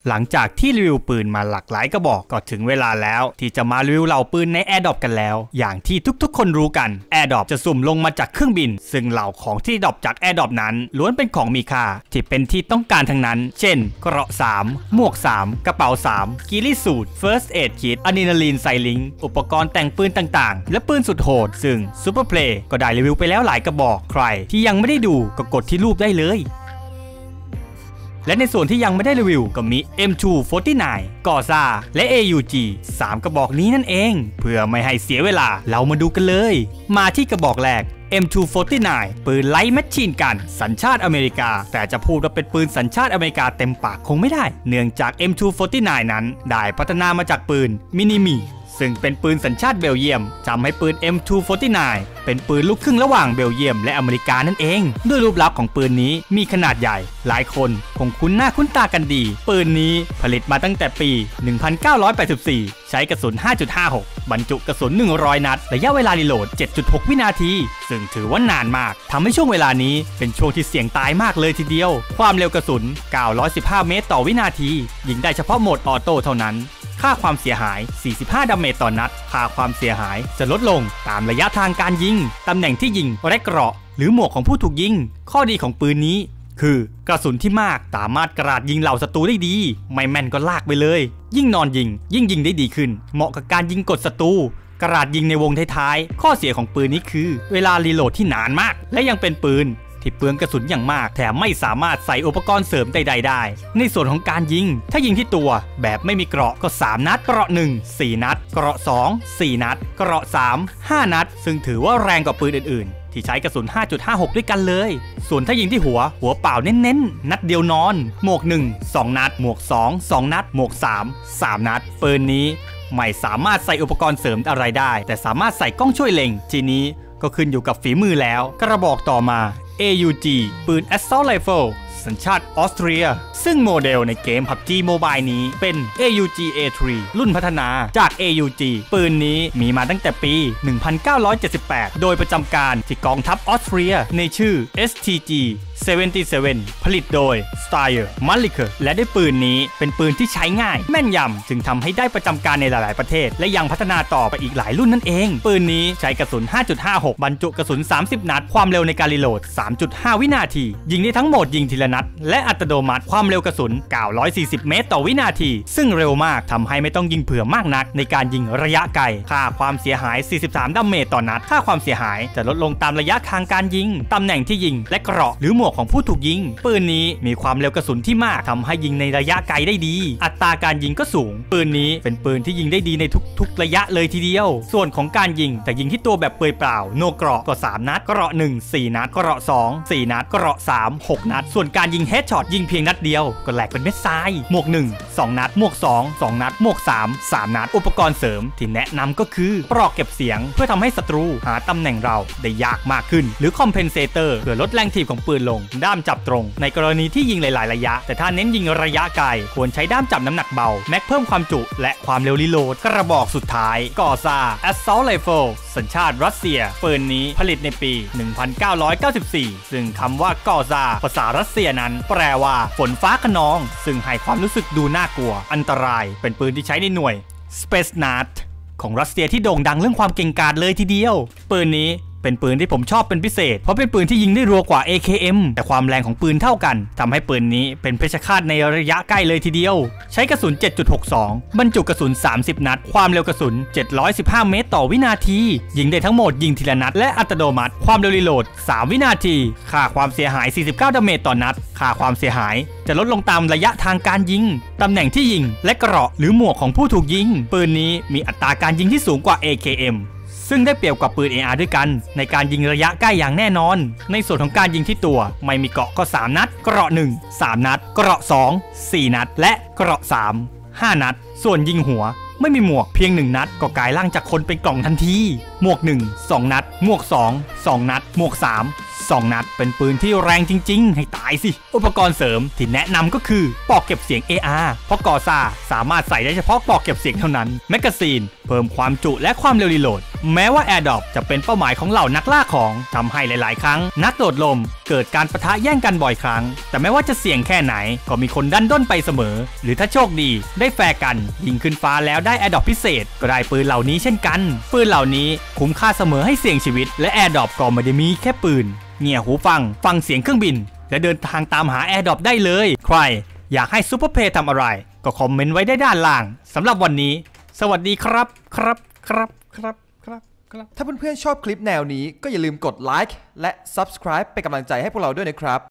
หลังจากที่รีวิวปืนมาหลากหลายกระบอกก็ถึงเวลาแล้วที่จะมารีวิวเหล่าปืนใน Airdrop กันแล้วอย่างที่ทุกๆคนรู้กัน Airdrop จะสุ่มลงมาจากเครื่องบินซึ่งเหล่าของที่ดรอปจาก Airdrop นั้นล้วนเป็นของมีค่าที่เป็นที่ต้องการทั้งนั้นเช่นเกราะ3หมวก3กระเป๋า3กิริสูตร First Aid Kit อะดรีนาลีนไซลิงอุปกรณ์แต่งปืนต่างๆและปืนสุดโหดซึ่ง Super Play ก็ได้รีวิวไปแล้วหลายกระบอกใครที่ยังไม่ได้ดูก็กดที่รูปได้เลยและในส่วนที่ยังไม่ได้รีวิวก็มี M249 กอซ่าและ AUG 3 กระบอกนี้นั่นเองเพื่อไม่ให้เสียเวลาเรามาดูกันเลยมาที่กระบอกแรก M249 ปืนไลท์แมชชีนกันสัญชาติอเมริกาแต่จะพูดว่าเป็นปืนสัญชาติอเมริกาเต็มปากคงไม่ได้เนื่องจาก M249 นั้นได้พัฒนามาจากปืนมินิมีซึ่งเป็นปืนสัญชาติเบลเยียมทำให้ปืน M249 เป็นปืนลูกครึ่งระหว่างเบลเยียมและอเมริกานั่นเองด้วยรูปลักษณ์ของปืนนี้มีขนาดใหญ่หลายคนคงคุ้นหน้าคุ้นตากันดีปืนนี้ผลิตมาตั้งแต่ปี 1984 ใช้กระสุน 5.56 บรรจุกระสุน 100 นัดระยะเวลารีโหลด 7.6 วินาทีซึ่งถือว่านานมากทำให้ช่วงเวลานี้เป็นช่วงที่เสี่ยงตายมากเลยทีเดียวความเร็วกระสุน 915 เมตรต่อวินาทียิงได้เฉพาะโหมดออโต้เท่านั้นค่าความเสียหาย 45 ดาเมจต่อนัดค่าความเสียหายจะลดลงตามระยะทางการยิงตำแหน่งที่ยิงและเกราะหรือหมวกของผู้ถูกยิงข้อดีของปืนนี้คือกระสุนที่มากสามารถกราดยิงเหล่าศัตรูได้ดีไม่แม่นก็ลากไปเลยยิ่งนอนยิงยิ่งยิงได้ดีขึ้นเหมาะกับการยิงกดศัตรูกราดยิงในวงท้ายๆข้อเสียของปืนนี้คือเวลารีโหลดที่นานมากและยังเป็นปืนที่เปลืองกระสุนอย่างมากแถมไม่สามารถใส่อุปกรณ์เสริมใดๆได้ในส่วนของการยิงถ้ายิงที่ตัวแบบไม่มีเกราะก็3นัดเกราะ1 4นัดเกราะ2 4นัดเกราะ3 5นัดซึ่งถือว่าแรงกว่าปืนอื่นๆที่ใช้กระสุน 5.56 ด้วยกันเลยส่วนถ้ายิงที่หัวเปล่าเน้นๆนัดเดียวนอนหมวก1 2นัดหมวก2 2นัดหมวก3 3นัดปืนนี้ไม่สามารถใส่อุปกรณ์เสริมอะไรได้แต่สามารถใส่กล้องช่วยเล็งทีนี้ก็ขึ้นอยู่กับฝีมือแล้วกระบอกต่อมาAUG ปืน Assault Rifle สัญชาติออสเตรียซึ่งโมเดลในเกม PUBG Mobile นี้เป็น AUG A3 รุ่นพัฒนาจาก AUG ปืนนี้มีมาตั้งแต่ปี 1978 โดยประจำการที่กองทัพออสเตรียในชื่อ STG 77 ผลิตโดย Steyr Maliker และด้วยปืนนี้เป็นปืนที่ใช้ง่ายแม่นยำจึงทำให้ได้ประจำการในหลายๆประเทศและยังพัฒนาต่อไปอีกหลายรุ่นนั่นเองปืนนี้ใช้กระสุน 5.56 บรรจุกระสุน 30 นัดความเร็วในการรีโหลด 3.5 วินาทียิงได้ทั้งโหมดยิงทีละนัดและอัตโนมัติความเร็วกระสุน 940 เมตรต่อวินาทีซึ่งเร็วมากทำให้ไม่ต้องยิงเผื่อมากนักในการยิงระยะไกลค่าความเสียหาย 43 ดาเมจต่อนัดค่าความเสียหายจะลดลงตามระยะทางการยิงตำแหน่งที่ยิงและเกราะหรือหมวกของผู้ถูกยิงปืนนี้มีความเร็วกระสุนที่มากทำให้ยิงในระยะไกลได้ดีอัตราการยิงก็สูงปืนนี้เป็นปืนที่ยิงได้ดีในทุกระยะเลยทีเดียวส่วนของการยิงแต่ยิงที่ตัวแบบเปลือยเปล่าโนเกราะก็3นัดเกราะ1 4นัดเกราะ2 4นัดเกราะ3 6นัดส่วนการยิงเฮดช็อตยิงเพียงนัดเดียวก็แหลกเป็นเม็ดทรายหมวก1 2นัดหมวก2 2นัดหมวก3 3นัดอุปกรณ์เสริมที่แนะนำก็คือปลอกเก็บเสียงเพื่อทำให้ศัตรูหาตำแหน่งเราได้ยากมากขึ้นหรือคอมเพนเซเตอร์เพื่อลดแรงถีบของปืนลงด้ามจับตรงในกรณีที่ยิงหลายๆระยะแต่ถ้าเน้นยิงระยะไกลควรใช้ด้ามจับน้ำหนักเบาแม็กเพิ่มความจุและความเร็วรีโหลดกระบอกสุดท้ายกอซ่า Assault Rifle สัญชาติรัสเซียปืนนี้ผลิตในปี 1994 ซึ่งคำว่ากอซ่าภาษารัสเซียนั้นแปลว่าฝนฟ้าคะนองซึ่งให้ความรู้สึกดูน่ากลัวอันตรายเป็นปืนที่ใช้ในหน่วย Spetsnaz ของรัสเซียที่โด่งดังเรื่องความเก่งกาจเลยทีเดียวปืนนี้เป็นปืนที่ผมชอบเป็นพิเศษเพราะเป็นปืนที่ยิงได้รัวกว่า AKM แต่ความแรงของปืนเท่ากันทำให้ปืนนี้เป็นเพชฌฆาตในระยะใกล้เลยทีเดียวใช้กระสุน 7.62 บรรจุกระสุน 30 นัดความเร็วกระสุน 715 เมตรต่อวินาทียิงได้ทั้งหมดยิงทีละนัดและอัตโนมัติความเร็วรีโหลด 3 วินาทีค่าความเสียหาย 49 ดาเมจต่อนัดค่าความเสียหายจะลดลงตามระยะทางการยิงตำแหน่งที่ยิงและเกราะหรือหมวกของผู้ถูกยิงปืนนี้มีอัตราการยิงที่สูงกว่า AKMซึ่งได้เปรียบกับปืน AR ด้วยกันในการยิงระยะใกล้อย่างแน่นอนในส่วนของการยิงที่ตัวไม่มีเกราะก็3นัดเกราะ1 3นัดเกราะ2 4นัดและเกราะ3 5นัดส่วนยิงหัวไม่มีหมวกเพียง1นัดก็กลายร่างจากคนเป็นกล่องทันทีหมวก1 2นัดหมวก2 2นัดหมวก3 2นัดเป็นปืนที่แรงจริงๆให้ตายสิอุปกรณ์เสริมที่แนะนำก็คือปลอกเก็บเสียง AR เพราะกอซ่าสามารถใส่ได้เฉพาะปลอกเก็บเสียงเท่านั้นแมกกาซีนเพิ่มความจุและความเร็วรีโหลดแม้ว่าแอร์ดรอปจะเป็นเป้าหมายของเหล่านักล่าของทำให้หลายๆครั้งนักโดดร่มเกิดการปะทะแย่งกันบ่อยครั้งแต่ไม่ว่าจะเสี่ยงแค่ไหนก็มีคนดันด้นไปเสมอหรือถ้าโชคดีได้แฟร์กันยิงขึ้นฟ้าแล้วได้แอร์ดรอปพิเศษก็ได้ปืนเหล่านี้เช่นกันปืนเหล่านี้คุ้มค่าเสมอให้เสี่ยงชีวิตและแอร์ดรอปก็ไม่ได้มีแค่ปืนเงี่ยหูฟังเสียงเครื่องบินและเดินทางตามหาแอร์ดรอปได้เลยใครอยากให้ซูเปอร์เพย์ทำอะไรก็คอมเมนต์ไว้ได้ด้านล่างสำหรับวันนี้สวัสดีครับถ้าเพื่อนๆชอบคลิปแนวนี้ก็อย่าลืมกดไลค์และ Subscribe เป็นกำลังใจให้พวกเราด้วยนะครับ